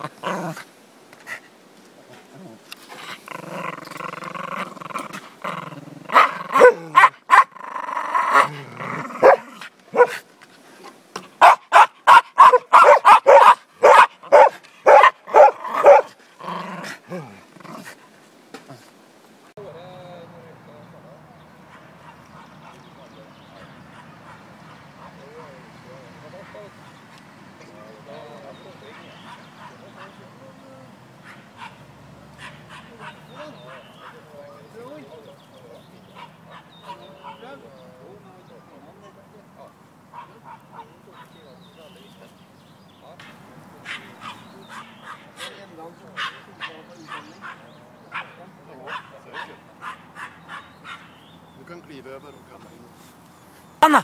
Du kan klive over og kalle inn. Tanna!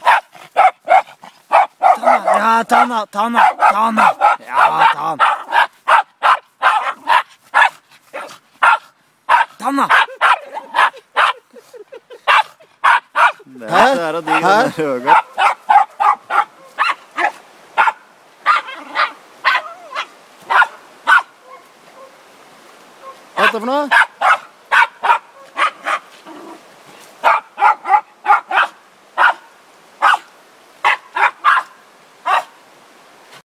Ja, Tanna! Ja, Tanna! Tanna! Hæ? Hva er det for noe?